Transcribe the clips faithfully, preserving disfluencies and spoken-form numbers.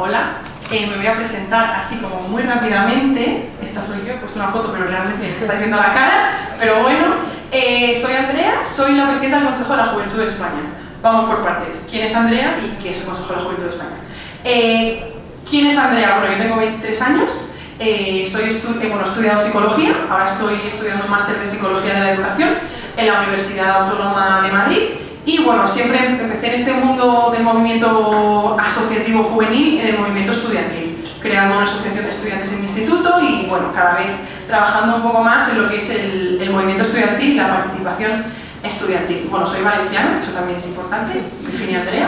hola. Eh, me voy a presentar así como muy rápidamente. Esta soy yo, he puesto una foto, pero realmente me estáis viendo la cara. Pero bueno, eh, soy Andrea, soy la presidenta del Consejo de la Juventud de España. Vamos por partes. ¿Quién es Andrea y qué es el Consejo de la Juventud de España? Eh, ¿Quién es Andrea? Bueno, yo tengo veintitrés años, eh, soy estu eh, bueno, he estudiado psicología, ahora estoy estudiando un máster de psicología de la educación en la Universidad Autónoma de Madrid. Y bueno, siempre empecé en este mundo del movimiento asociativo juvenil, en el movimiento estudiantil, creando una asociación de estudiantes en mi instituto y bueno, cada vez trabajando un poco más en lo que es el, el movimiento estudiantil y la participación estudiantil. Bueno, soy valenciana, eso también es importante, Virginia Andrea.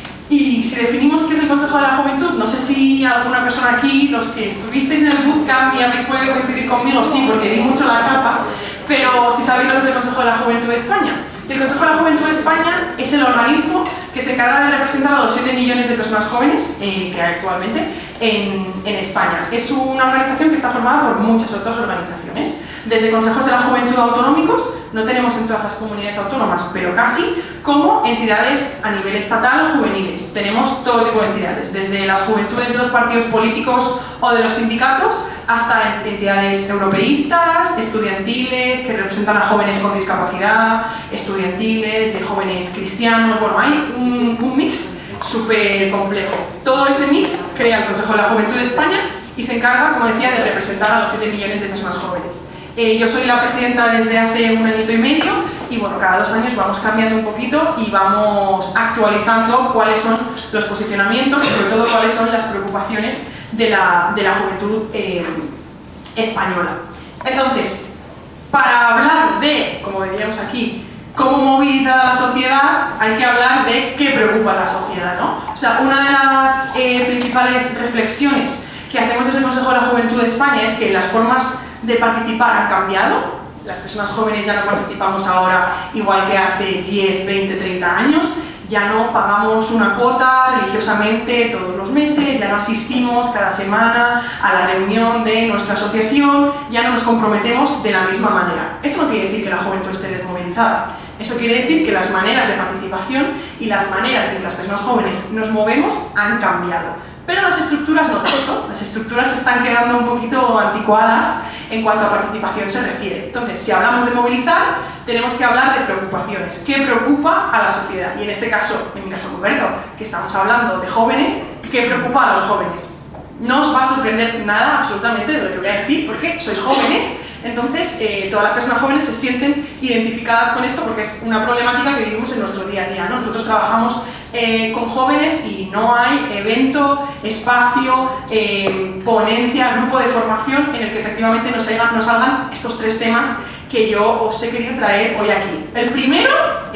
Y si definimos qué es el Consejo de la Juventud, no sé si alguna persona aquí, los que estuvisteis en el bootcamp y habéis podido coincidir conmigo, sí, porque di mucho la chapa, pero si sabéis lo que es el Consejo de la Juventud de España. El Consejo de la Juventud de España es el organismo que se encarga de representar a los siete millones de personas jóvenes eh, que hay actualmente en, en España. Es una organización que está formada por muchas otras organizaciones. Desde consejos de la juventud autonómicos, no tenemos en todas las comunidades autónomas, pero casi, como entidades a nivel estatal juveniles. Tenemos todo tipo de entidades, desde las juventudes de los partidos políticos o de los sindicatos, hasta entidades europeístas, estudiantiles, que representan a jóvenes con discapacidad, estudiantiles, de jóvenes cristianos. Bueno, hay un, un mix súper complejo. Todo ese mix crea el Consejo de la Juventud de España y se encarga, como decía, de representar a los siete millones de personas jóvenes. Eh, yo soy la presidenta desde hace un añito y medio y bueno, cada dos años vamos cambiando un poquito y vamos actualizando cuáles son los posicionamientos y sobre todo cuáles son las preocupaciones de la, de la juventud eh, española. Entonces, para hablar de, como veríamos aquí, cómo movilizar a la sociedad, hay que hablar de qué preocupa a la sociedad, ¿no? O sea, una de las eh, principales reflexiones que hacemos desde el Consejo de la Juventud de España es que las formas de participar han cambiado. Las personas jóvenes ya no participamos ahora igual que hace diez, veinte, treinta años. Ya no pagamos una cuota religiosamente todos los meses, ya no asistimos cada semana a la reunión de nuestra asociación, ya no nos comprometemos de la misma manera. Eso no quiere decir que la juventud esté desmovilizada. Eso quiere decir que las maneras de participación y las maneras en que las personas jóvenes nos movemos han cambiado. Pero las estructuras no tanto, las estructuras se están quedando un poquito anticuadas en cuanto a participación se refiere. Entonces, si hablamos de movilizar, tenemos que hablar de preocupaciones. ¿Qué preocupa a la sociedad? Y en este caso, en mi caso concreto, que estamos hablando de jóvenes, ¿qué preocupa a los jóvenes? No os va a sorprender nada absolutamente de lo que voy a decir, porque sois jóvenes, entonces eh, todas las personas jóvenes se sienten identificadas con esto porque es una problemática que vivimos en nuestro día a día, ¿no? Nosotros trabajamos eh, con jóvenes y no hay evento, espacio, eh, ponencia, grupo de formación en el que efectivamente nos salgan, nos salgan estos tres temas que yo os he querido traer hoy aquí. El primero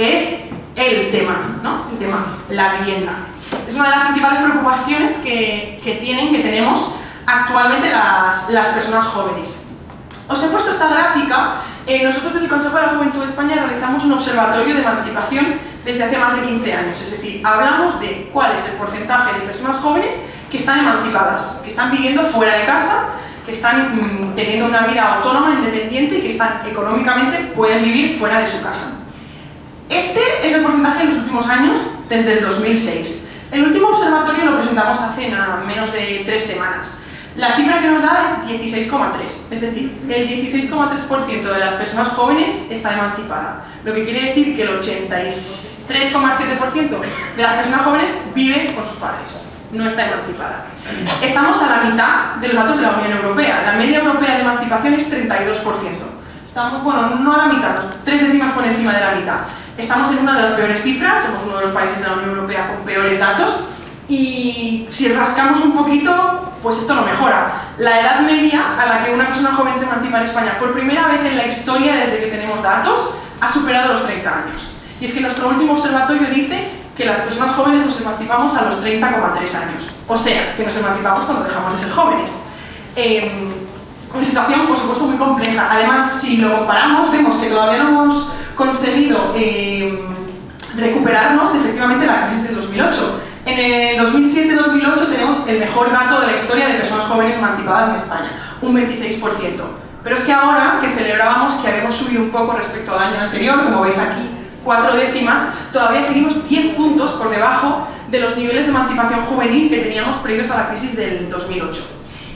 es el tema, ¿no? El tema, la vivienda. Es una de las principales preocupaciones que, que tienen, que tenemos actualmente las, las personas jóvenes. Os he puesto esta gráfica. Eh, nosotros desde el Consejo de la Juventud de España realizamos un observatorio de emancipación desde hace más de quince años, es decir, hablamos de cuál es el porcentaje de personas jóvenes que están emancipadas, que están viviendo fuera de casa, que están mmm, teniendo una vida autónoma, independiente y que están económicamente pueden vivir fuera de su casa. Este es el porcentaje en los últimos años, desde el dos mil seis. El último observatorio lo presentamos hace nada, menos de tres semanas. La cifra que nos da es dieciséis coma tres, es decir, el dieciséis coma tres por ciento de las personas jóvenes está emancipada, lo que quiere decir que el ochenta y tres coma siete por ciento de las personas jóvenes vive con sus padres, no está emancipada. Estamos a la mitad de los datos de la Unión Europea, la media europea de emancipación es treinta y dos por ciento. Estamos, bueno, no a la mitad, tres décimas por encima de la mitad. Estamos en una de las peores cifras, somos uno de los países de la Unión Europea con peores datos. Y si rascamos un poquito, pues esto no mejora. La edad media a la que una persona joven se emancipa en España por primera vez en la historia desde que tenemos datos ha superado los treinta años. Y es que nuestro último observatorio dice que las personas jóvenes nos emancipamos a los treinta coma tres años. O sea, que nos emancipamos cuando dejamos de ser jóvenes. Eh, una situación, por supuesto, muy compleja. Además, si lo comparamos, vemos que todavía no hemos conseguido eh, recuperarnos de efectivamente la crisis del dos mil ocho. En el dos mil siete dos mil ocho tenemos el mejor dato de la historia de personas jóvenes emancipadas en España, un veintiséis por ciento. Pero es que ahora que celebrábamos que habíamos subido un poco respecto al año anterior, como veis aquí, cuatro décimas, todavía seguimos diez puntos por debajo de los niveles de emancipación juvenil que teníamos previos a la crisis del dos mil ocho.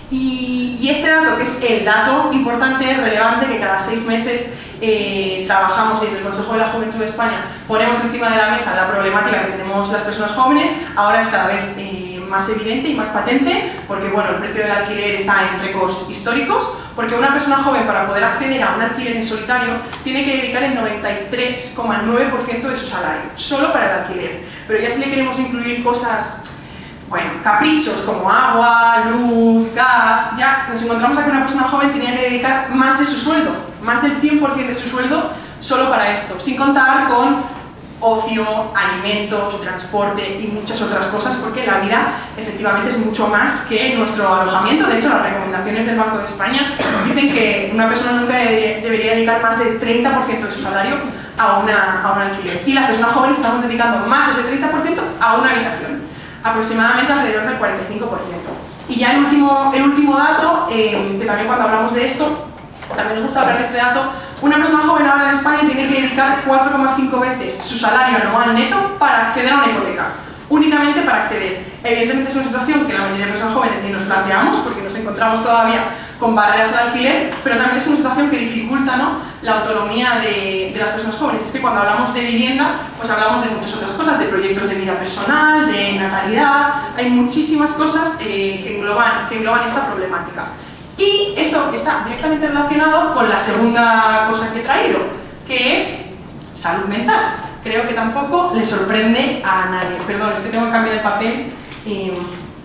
Y, y este dato, que es el dato importante, relevante, que cada seis meses eh, trabajamos desde el Consejo de la Juventud de España, ponemos encima de la mesa la problemática que tenemos las personas jóvenes, ahora es cada vez eh, más evidente y más patente, porque bueno, el precio del alquiler está en récords históricos, porque una persona joven, para poder acceder a un alquiler en solitario, tiene que dedicar el noventa y tres coma nueve por ciento de su salario, solo para el alquiler. Pero ya si le queremos incluir cosas, bueno, caprichos como agua, luz, gas, ya nos encontramos a que una persona joven tenía que dedicar más de su sueldo, más del cien por ciento de su sueldo solo para esto, sin contar con ocio, alimentos, transporte y muchas otras cosas, porque la vida efectivamente es mucho más que nuestro alojamiento. De hecho, las recomendaciones del Banco de España dicen que una persona nunca debería dedicar más del treinta por ciento de su salario a, una, a un alquiler. Y las personas jóvenes estamos dedicando más de ese treinta por ciento a una habitación, aproximadamente alrededor del cuarenta y cinco por ciento. Y ya el último, el último dato, eh, que también cuando hablamos de esto, también nos gusta hablar de este dato, una persona joven ahora en España tiene que dedicar cuatro coma cinco veces su salario anual neto para acceder a una hipoteca, únicamente para acceder. Evidentemente es una situación que la mayoría de personas jóvenes ni nos planteamos, porque nos encontramos todavía con barreras al alquiler, pero también es una situación que dificulta, ¿no?, la autonomía de, de las personas jóvenes. Es que cuando hablamos de vivienda, pues hablamos de muchas otras cosas, de proyectos de vida personal, de natalidad, hay muchísimas cosas eh, que, engloban, que engloban esta problemática. Y esto está directamente relacionado con la segunda cosa que he traído, que es salud mental. Creo que tampoco le sorprende a nadie. Perdón, es que tengo que cambiar el papel. Eh,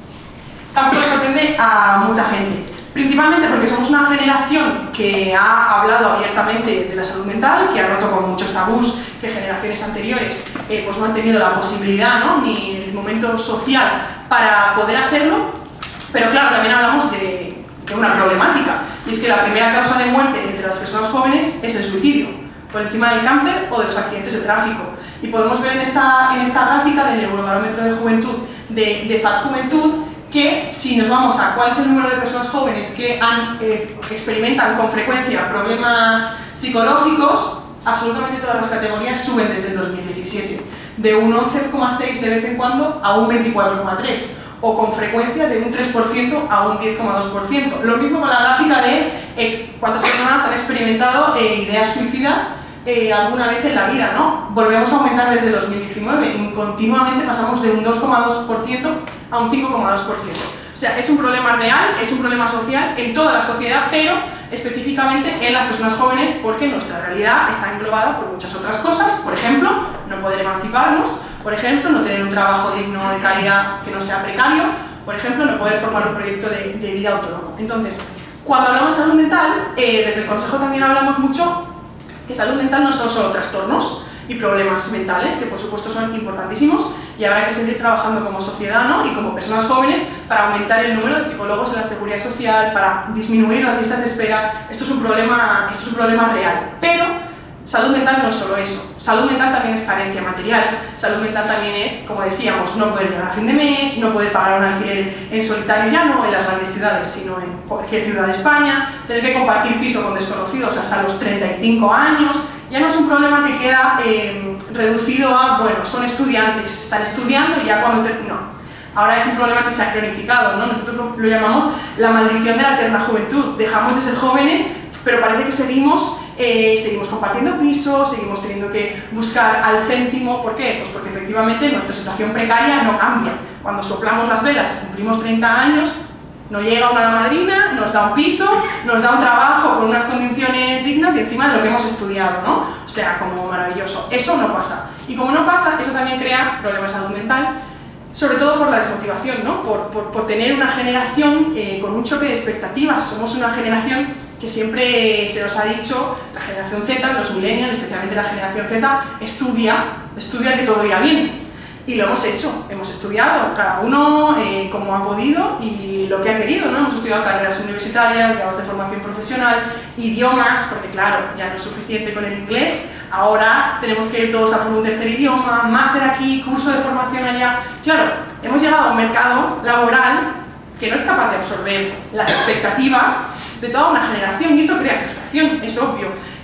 tampoco le sorprende a mucha gente. Principalmente porque somos una generación que ha hablado abiertamente de la salud mental, que ha roto con muchos tabús que generaciones anteriores eh, pues no han tenido la posibilidad, ¿no?, ni el momento social para poder hacerlo. Pero claro, también hablamos de, de una problemática, y es que la primera causa de muerte entre las personas jóvenes es el suicidio, por encima del cáncer o de los accidentes de tráfico. Y podemos ver en esta, en esta gráfica del Eurobarómetro de Juventud de, de F A D Juventud, que si nos vamos a cuál es el número de personas jóvenes que han, eh, experimentan con frecuencia problemas psicológicos, absolutamente todas las categorías suben desde el dos mil diecisiete, de un once coma seis de vez en cuando a un veinticuatro coma tres, o con frecuencia de un tres por ciento a un diez coma dos por ciento. Lo mismo con la gráfica de eh, cuántas personas han experimentado eh, ideas suicidas eh, alguna vez en la vida, ¿no? Volvemos a aumentar desde el dos mil diecinueve y continuamente pasamos de un dos coma dos por ciento a un cinco coma dos por ciento. O sea, es un problema real, es un problema social en toda la sociedad, pero específicamente en las personas jóvenes, porque nuestra realidad está englobada por muchas otras cosas. Por ejemplo, no poder emanciparnos, por ejemplo, no tener un trabajo digno, de calidad, que no sea precario, por ejemplo, no poder formar un proyecto de, de vida autónomo. Entonces, cuando hablamos de salud mental, eh, desde el Consejo también hablamos mucho que salud mental no son solo trastornos y problemas mentales, que por supuesto son importantísimos, y habrá que seguir trabajando como sociedad, ¿no?, y como personas jóvenes para aumentar el número de psicólogos en la seguridad social, para disminuir las listas de espera. Esto es un problema, esto es un problema real, pero salud mental no es solo eso. Salud mental también es carencia material, salud mental también es, como decíamos, no poder llegar a fin de mes, no poder pagar un alquiler en solitario, ya no en las grandes ciudades, sino en cualquier ciudad de España, tener que compartir piso con desconocidos hasta los treinta y cinco años. Ya no es un problema que queda eh, reducido a, bueno, son estudiantes, están estudiando y ya cuando... No, ahora es un problema que se ha cronificado, ¿no? Nosotros lo, lo llamamos la maldición de la eterna juventud. Dejamos de ser jóvenes, pero parece que seguimos, eh, seguimos compartiendo pisos, seguimos teniendo que buscar al céntimo. ¿Por qué? Pues porque efectivamente nuestra situación precaria no cambia. Cuando soplamos las velas y cumplimos treinta años, no llega una madrina, nos da un piso, nos da un trabajo con unas condiciones dignas y encima de lo que hemos estudiado, ¿no? O sea, como maravilloso. Eso no pasa. Y como no pasa, eso también crea problemas de salud mental, sobre todo por la desmotivación, ¿no? Por, por, por tener una generación eh, con un choque de expectativas. Somos una generación que siempre se nos ha dicho, la generación Z, los millennials, especialmente la generación Z, estudia, estudia que todo irá bien. Y lo hemos hecho, hemos estudiado, cada uno eh, como ha podido y lo que ha querido, ¿no? Hemos estudiado carreras universitarias, grados de formación profesional, idiomas, porque claro, ya no es suficiente con el inglés, ahora tenemos que ir todos a por un tercer idioma, máster aquí, curso de formación allá. Claro, hemos llegado a un mercado laboral que no es capaz de absorber las expectativas de toda una generación y eso crea frustración, es obvio.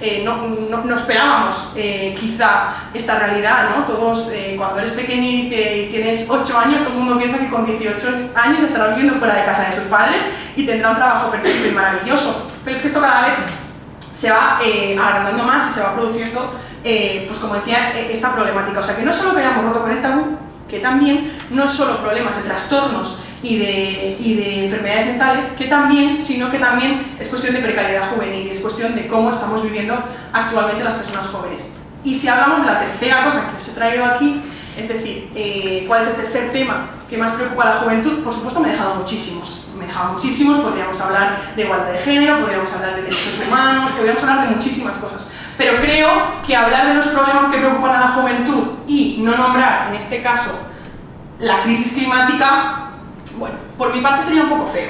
eh, no, no, no esperábamos eh, quizá esta realidad, ¿no? Todos, eh, cuando eres pequeño y eh, tienes ocho años, todo el mundo piensa que con dieciocho años estará viviendo fuera de casa de sus padres y tendrá un trabajo perfecto y maravilloso. Pero es que esto cada vez se va eh, agrandando más y se va produciendo, eh, pues como decía, esta problemática. O sea, que no solo que hayamos roto con el tabú, que también no es solo problemas de trastornos y de, y de enfermedades mentales, que también, sino que también es cuestión de precariedad juvenil, es cuestión de cómo estamos viviendo actualmente las personas jóvenes. Y si hablamos de la tercera cosa que os he traído aquí, es decir, eh, ¿cuál es el tercer tema que más preocupa a la juventud? Por supuesto me he dejado muchísimos, me he dejado muchísimos, podríamos hablar de igualdad de género, podríamos hablar de derechos humanos, podríamos hablar de muchísimas cosas. Pero creo que hablar de los problemas que preocupan a la juventud y no nombrar, en este caso, la crisis climática, bueno, por mi parte sería un poco feo.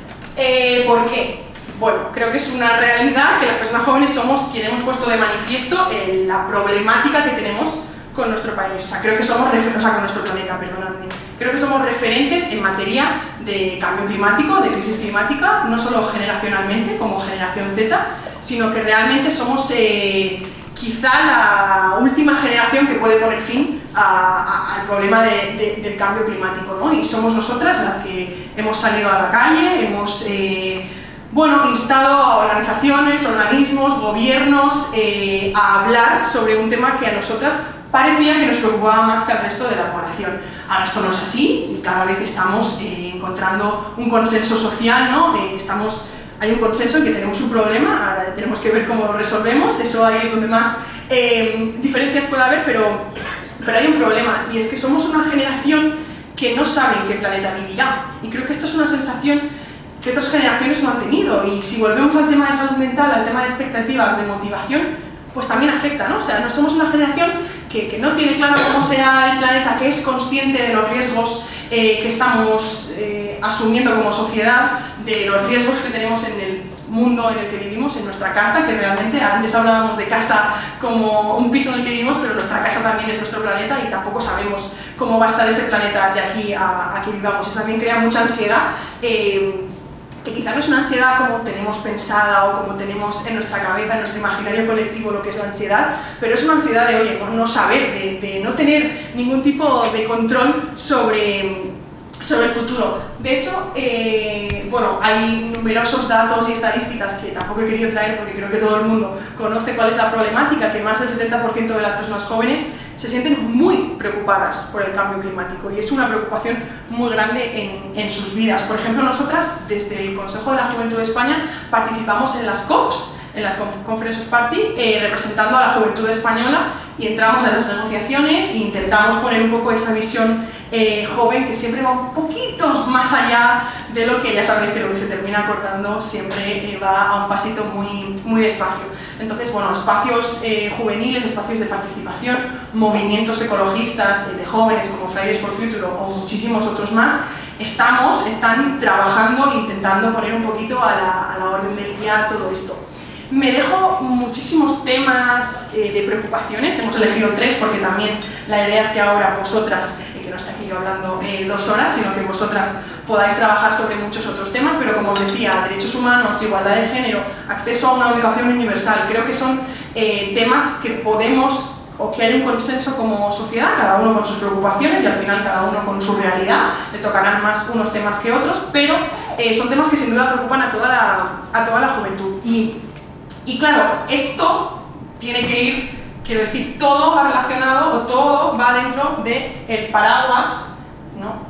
Eh, ¿Por qué? Bueno, creo que es una realidad que las personas jóvenes somos quienes hemos puesto de manifiesto eh, la problemática que tenemos con nuestro país, o sea, creo que somos, o sea, con nuestro planeta, perdonadme. Creo que somos referentes en materia de cambio climático, de crisis climática, no solo generacionalmente, como generación Z, sino que realmente somos eh, quizá la última generación que puede poner fin a, a, al problema de, de, del cambio climático, ¿no? Y somos nosotras las que hemos salido a la calle, hemos eh, bueno, instado a organizaciones, organismos, gobiernos eh, a hablar sobre un tema que a nosotras parecía que nos preocupaba más que al resto de la población. Ahora esto no es así y cada vez estamos eh, encontrando un consenso social, ¿no? Eh, estamos, hay un consenso en que tenemos un problema, ahora tenemos que ver cómo lo resolvemos, eso ahí es donde más eh, diferencias puede haber, pero, pero hay un problema y es que somos una generación que no sabe en qué planeta vivirá y creo que esto es una sensación que otras generaciones no han tenido y si volvemos al tema de salud mental, al tema de expectativas, de motivación, pues también afecta, ¿no? O sea, no somos una generación que, que no tiene claro cómo será el planeta, que es consciente de los riesgos eh, que estamos eh, asumiendo como sociedad, de los riesgos que tenemos en el mundo en el que vivimos, en nuestra casa, que realmente antes hablábamos de casa como un piso en el que vivimos, pero nuestra casa también es nuestro planeta y tampoco sabemos cómo va a estar ese planeta de aquí a, a que vivamos. Eso también crea mucha ansiedad. Eh, que quizá no es una ansiedad como tenemos pensada o como tenemos en nuestra cabeza, en nuestro imaginario colectivo lo que es la ansiedad, pero es una ansiedad de, oye, no, no saber, de, de no tener ningún tipo de control sobre, sobre el futuro. De hecho, eh, bueno, hay numerosos datos y estadísticas que tampoco he querido traer porque creo que todo el mundo conoce cuál es la problemática, que más del setenta por ciento de las personas jóvenes se sienten muy preocupadas por el cambio climático y es una preocupación muy grande en, en sus vidas. Por ejemplo, nosotras, desde el Consejo de la Juventud de España, participamos en las COPs, en las Conference of Party, eh, representando a la juventud española y entramos en las negociaciones e intentamos poner un poco esa visión eh, joven que siempre va un poquito más allá de lo que ya sabéis que lo que se termina acordando siempre eh, va a un pasito muy, muy despacio. Entonces, bueno, espacios eh, juveniles, espacios de participación, movimientos ecologistas eh, de jóvenes como Fridays for Future o muchísimos otros más, estamos, están trabajando e intentando poner un poquito a la, a la orden del día todo esto. Me dejo muchísimos temas eh, de preocupaciones, hemos elegido tres porque también la idea es que ahora vosotras, eh, que no está aquí yo hablando eh, dos horas, sino que vosotras podáis trabajar sobre muchos otros temas, pero como os decía, derechos humanos, igualdad de género, acceso a una educación universal, creo que son eh, temas que podemos, o que hay un consenso como sociedad, cada uno con sus preocupaciones y al final cada uno con su realidad, le tocarán más unos temas que otros, pero eh, son temas que sin duda preocupan a toda la, a toda la juventud. Y, y claro, esto tiene que ir, quiero decir, todo va relacionado o todo va dentro del paraguas, ¿no?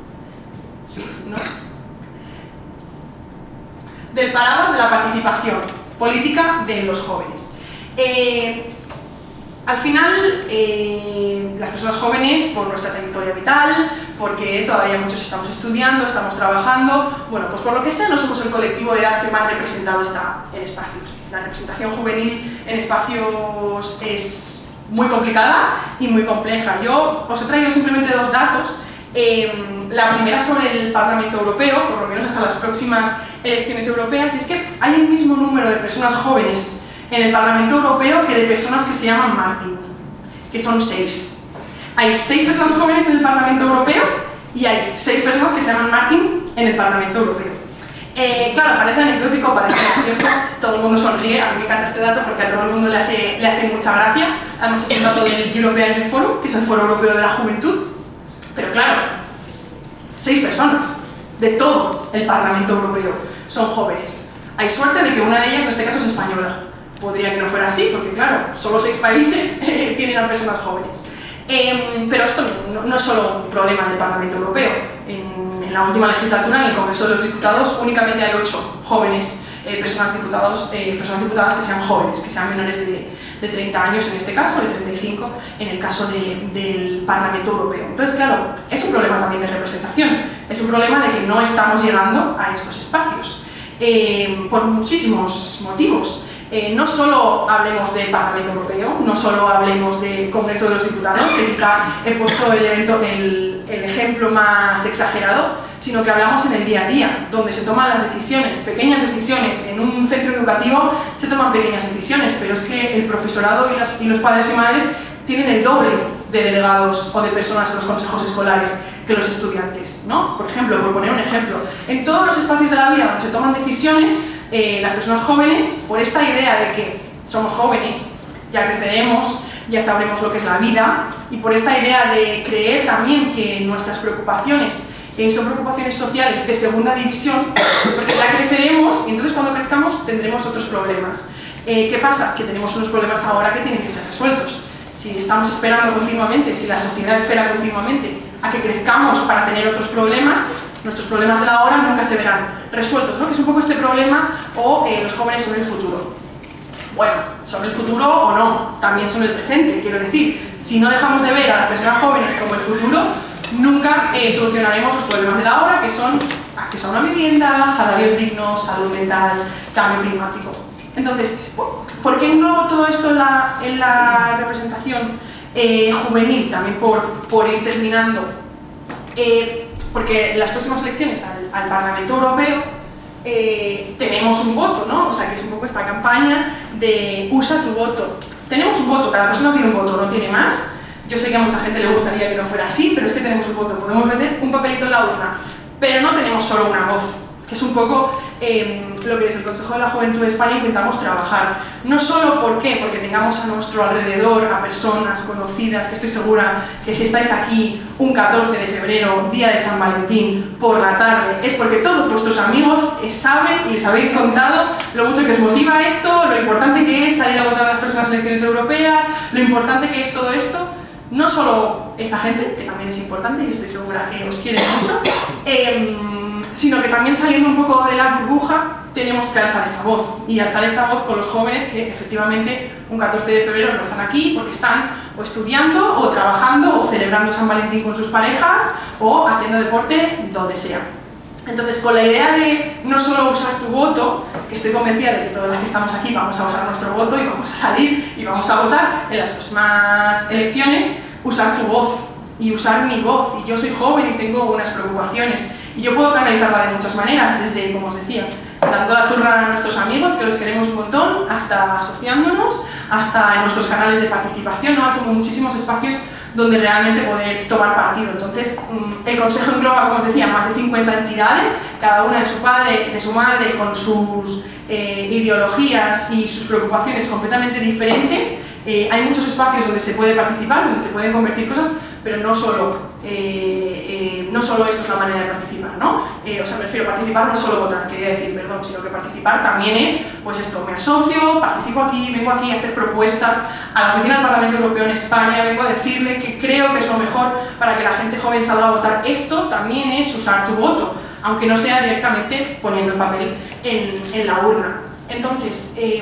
Sí, ¿no? Del paraguas de la participación política de los jóvenes. Eh, al final, eh, las personas jóvenes, por nuestra trayectoria vital, porque todavía muchos estamos estudiando, estamos trabajando, bueno, pues por lo que sea, no somos el colectivo de edad que más representado está en espacios. La representación juvenil en espacios es muy complicada y muy compleja. Yo os he traído simplemente dos datos. Eh, la primera sobre el Parlamento Europeo, por lo menos hasta las próximas elecciones europeas, y es que hay el mismo número de personas jóvenes en el Parlamento Europeo que de personas que se llaman Martin, que son seis. Hay seis personas jóvenes en el Parlamento Europeo y hay seis personas que se llaman Martin en el Parlamento Europeo. Eh, claro, parece anecdótico, parece gracioso, todo el mundo sonríe, a mí me encanta este dato porque a todo el mundo le hace, le hace mucha gracia. Además es un dato del European Youth Forum, que es el Foro Europeo de la Juventud, pero claro, seis personas de todo el Parlamento Europeo son jóvenes. Hay suerte de que una de ellas en este caso es española. Podría que no fuera así, porque claro, solo seis países eh, tienen a personas jóvenes. Eh, pero esto no, no es solo un problema del Parlamento Europeo. En, en la última legislatura, en el Congreso de los Diputados, únicamente hay ocho jóvenes, eh, personas, diputados, eh, personas diputadas que sean jóvenes, que sean menores de, de treinta años en este caso, de treinta y cinco en el caso de, del Parlamento Europeo. Entonces, claro, es un problema también de representación, es un problema de que no estamos llegando a estos espacios, eh, por muchísimos motivos. Eh, no solo hablemos del Parlamento Europeo, no solo hablemos del Congreso de los Diputados, que quizá he puesto el, evento, el, el ejemplo más exagerado, sino que hablamos en el día a día, donde se toman las decisiones, pequeñas decisiones. En un centro educativo se toman pequeñas decisiones, pero es que el profesorado y, las, y los padres y madres tienen el doble de delegados o de personas en los consejos escolares que los estudiantes, ¿no? Por ejemplo, por poner un ejemplo, en todos los espacios de la vida donde se toman decisiones, Eh, las personas jóvenes, por esta idea de que somos jóvenes, ya creceremos, ya sabremos lo que es la vida, y por esta idea de creer también que nuestras preocupaciones eh, son preocupaciones sociales de segunda división, porque ya creceremos y entonces cuando crezcamos tendremos otros problemas. Eh, ¿Qué pasa? Que tenemos unos problemas ahora que tienen que ser resueltos. Si estamos esperando continuamente, si la sociedad espera continuamente a que crezcamos para tener otros problemas, nuestros problemas de la hora nunca se verán resueltos, ¿no? Que es un poco este problema, o eh, los jóvenes son el futuro. Bueno, son el futuro o no, también son el presente, quiero decir, si no dejamos de ver a las personas jóvenes como el futuro, nunca eh, solucionaremos los problemas de la hora, que son acceso a una vivienda, salarios dignos, salud mental, cambio climático. Entonces, ¿por qué englobo todo esto en la, en la representación eh, juvenil? También por, por ir terminando. Eh, Porque en las próximas elecciones al, al Parlamento Europeo eh, tenemos un voto, ¿no? O sea, que es un poco esta campaña de usa tu voto. Tenemos un voto, cada persona tiene un voto, no tiene más. Yo sé que a mucha gente le gustaría que no fuera así, pero es que tenemos un voto, podemos meter un papelito en la urna. Pero no tenemos solo una voz, que es un poco eh, lo que desde el Consejo de la Juventud de España intentamos trabajar. No solo, ¿por qué? Porque tengamos a nuestro alrededor a personas conocidas, que estoy segura que si estáis aquí un catorce de febrero, día de San Valentín, por la tarde, es porque todos vuestros amigos saben y les habéis contado lo mucho que os motiva esto, lo importante que es salir a votar a las próximas elecciones europeas, lo importante que es todo esto. No solo esta gente, que también es importante y estoy segura que os quiere mucho, eh, sino que también saliendo un poco de la burbuja tenemos que alzar esta voz, y alzar esta voz con los jóvenes que efectivamente un catorce de febrero no están aquí porque están o estudiando, o trabajando, o celebrando San Valentín con sus parejas, o haciendo deporte, donde sea. Entonces, con la idea de no solo usar tu voto, que estoy convencida de que todos los que estamos aquí vamos a usar nuestro voto y vamos a salir y vamos a votar en las próximas elecciones, usar tu voz y usar mi voz. Y yo soy joven y tengo unas preocupaciones y yo puedo canalizarla de muchas maneras, desde, como os decía, dando la turra a nuestros amigos, que los queremos un montón, hasta asociándonos, hasta en nuestros canales de participación, ¿no? Hay como muchísimos espacios donde realmente poder tomar partido. Entonces, el Consejo engloba, como os decía, más de cincuenta entidades, cada una de su padre, de su madre, con sus eh, ideologías y sus preocupaciones completamente diferentes. Eh, hay muchos espacios donde se puede participar, donde se pueden convertir cosas, pero no solo, eh, eh, no solo esto es la manera de participar, ¿no? Eh, o sea, me refiero, participar no es solo votar, quería decir, perdón, sino que participar también es, pues esto, me asocio, participo aquí, vengo aquí a hacer propuestas a la Oficina del Parlamento Europeo en España, vengo a decirle que creo que es lo mejor para que la gente joven salga a votar. Esto también es usar tu voto, aunque no sea directamente poniendo el papel en, en la urna. Entonces, eh,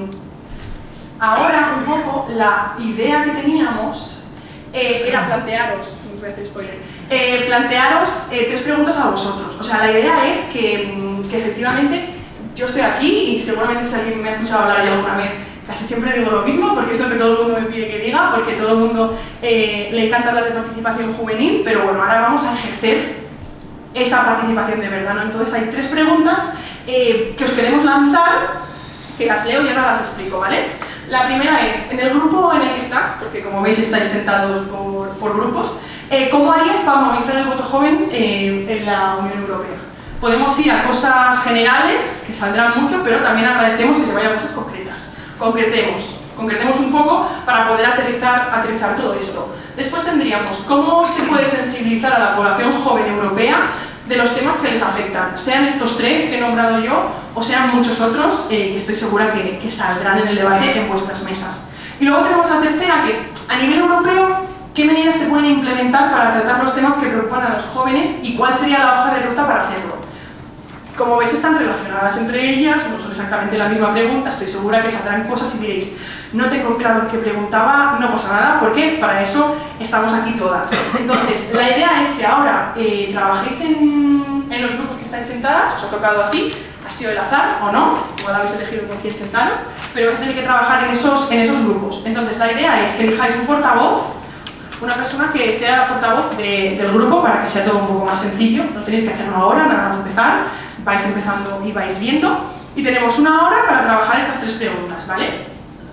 ahora un poco la idea que teníamos eh, era plantearos, no voy a hacer spoiler, eh, plantearos eh, tres preguntas a vosotros. O sea, la idea es que, que efectivamente yo estoy aquí y seguramente si alguien me ha escuchado hablar ya alguna vez, casi siempre digo lo mismo porque es lo que todo el mundo me pide que diga, porque todo el mundo eh, le encanta hablar de participación juvenil, pero bueno, ahora vamos a ejercer esa participación de verdad, ¿no? Entonces hay tres preguntas eh, que os queremos lanzar, que las leo y ahora las explico, ¿vale? La primera es, en el grupo en el que estás, porque como veis estáis sentados por, por grupos, eh, ¿cómo harías para movilizar el voto joven eh, en la Unión Europea? Podemos ir a cosas generales, que saldrán mucho, pero también agradecemos que se vaya a cosas concretas. Concretemos, concretemos un poco para poder aterrizar, aterrizar todo esto. Después tendríamos cómo se puede sensibilizar a la población joven europea de los temas que les afectan, sean estos tres que he nombrado yo o sean muchos otros eh, que estoy segura que, que saldrán en el debate en vuestras mesas. Y luego tenemos la tercera, que es a nivel europeo, qué medidas se pueden implementar para tratar los temas que preocupan a los jóvenes y cuál sería la hoja de ruta para hacerlo. Como veis, están relacionadas entre ellas, no son exactamente la misma pregunta, estoy segura que saldrán cosas y diréis, no tengo claro qué preguntaba, no pasa nada, porque para eso estamos aquí todas. Entonces, la idea es que ahora eh, trabajéis en, en los grupos que estáis sentadas, os ha tocado así, ha sido el azar o no, igual habéis elegido con quién sentaros, pero vais a tener que trabajar en esos, en esos grupos. Entonces, la idea es que elijáis un portavoz, una persona que sea la portavoz de, del grupo para que sea todo un poco más sencillo, no tenéis que hacerlo ahora, nada más empezar, vais empezando y vais viendo, y tenemos una hora para trabajar estas tres preguntas, ¿vale?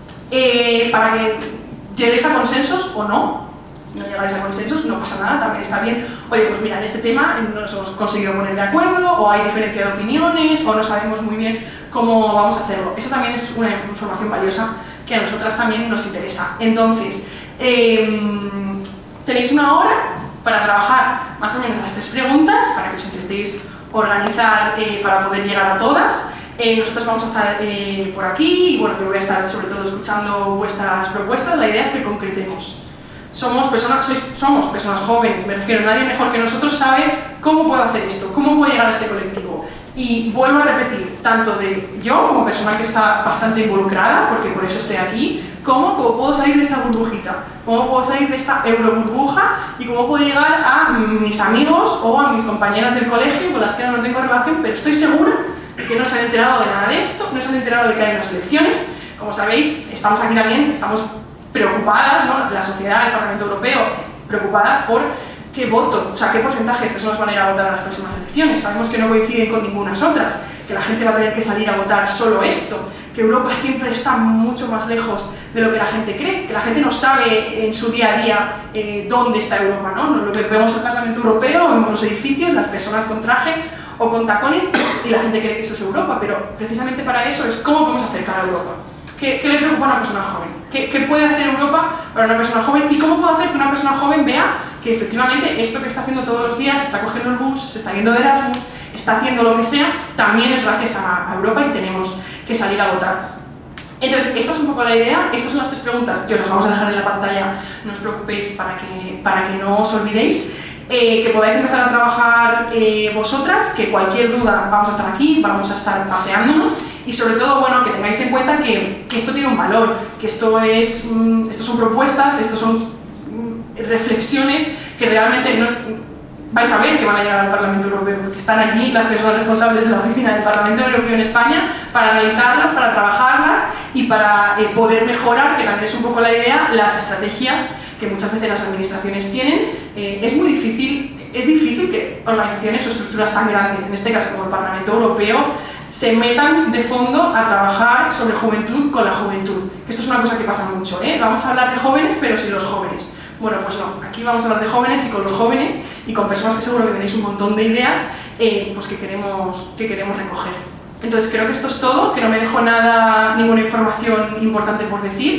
Eh, para que lleguéis a consensos o no. Si no llegáis a consensos no pasa nada, también está bien. Oye, pues mira, en este tema no nos hemos conseguido poner de acuerdo, o hay diferencia de opiniones, o no sabemos muy bien cómo vamos a hacerlo. Eso también es una información valiosa que a nosotras también nos interesa. Entonces, eh, tenéis una hora para trabajar más o menos las tres preguntas, para que os intentéis organizar eh, para poder llegar a todas. Eh, nosotros vamos a estar eh, por aquí y bueno, yo voy a estar sobre todo escuchando vuestras propuestas. La idea es que concretemos. Somos personas, sois, somos personas jóvenes, me refiero, nadie mejor que nosotros sabe cómo puedo hacer esto, cómo puedo llegar a este colectivo. Y vuelvo a repetir, tanto de yo como persona que está bastante involucrada, porque por eso estoy aquí, como cómo puedo salir de esta burbujita, cómo puedo salir de esta euroburbuja y cómo puedo llegar a mis amigos o a mis compañeras del colegio con las que ahora no tengo relación, pero estoy segura de que no se han enterado de nada de esto, no se han enterado de que hay unas elecciones. Como sabéis, estamos aquí también, estamos preocupadas, ¿no? La sociedad, el Parlamento Europeo, preocupadas por qué voto, o sea, qué porcentaje de personas van a ir a votar a las próximas elecciones. Sabemos que no coinciden con ningunas otras, que la gente va a tener que salir a votar solo esto, que Europa siempre está mucho más lejos de lo que la gente cree, que la gente no sabe en su día a día eh, dónde está Europa, ¿no? Lo que vemos al Parlamento Europeo, vemos los edificios, las personas con traje o con tacones y la gente cree que eso es Europa, pero precisamente para eso es cómo podemos acercar a Europa. ¿Qué, qué le preocupa a una persona joven? ¿Qué, ¿Qué puede hacer Europa para una persona joven? ¿Y cómo puedo hacer que una persona joven vea que efectivamente esto que está haciendo todos los días, está cogiendo el bus, se está yendo de Erasmus, está haciendo lo que sea, también es gracias a, a Europa y tenemos que salir a votar? Entonces, esta es un poco la idea, estas son las tres preguntas que os las vamos a dejar en la pantalla, no os preocupéis para que, para que no os olvidéis. Eh, que podáis empezar a trabajar eh, vosotras, que cualquier duda vamos a estar aquí, vamos a estar paseándonos y sobre todo, bueno, que tengáis en cuenta que, que esto tiene un valor, que esto, es, mm, esto son propuestas, esto son mm, reflexiones que realmente no es, vais a ver que van a llegar al Parlamento Europeo, porque están aquí las personas responsables de la oficina del Parlamento Europeo en España para analizarlas, para trabajarlas y para eh, poder mejorar, que también es un poco la idea, las estrategias que muchas veces las administraciones tienen. Eh, es muy difícil, es difícil que organizaciones o estructuras tan grandes, en este caso como el Parlamento Europeo, se metan de fondo a trabajar sobre juventud con la juventud. Esto es una cosa que pasa mucho, ¿eh? Vamos a hablar de jóvenes, pero sin los jóvenes. Bueno, pues no, aquí vamos a hablar de jóvenes y con los jóvenes y con personas que seguro que tenéis un montón de ideas eh, pues que queremos, que queremos recoger. Entonces creo que esto es todo, que no me dejo nada, ninguna información importante por decir.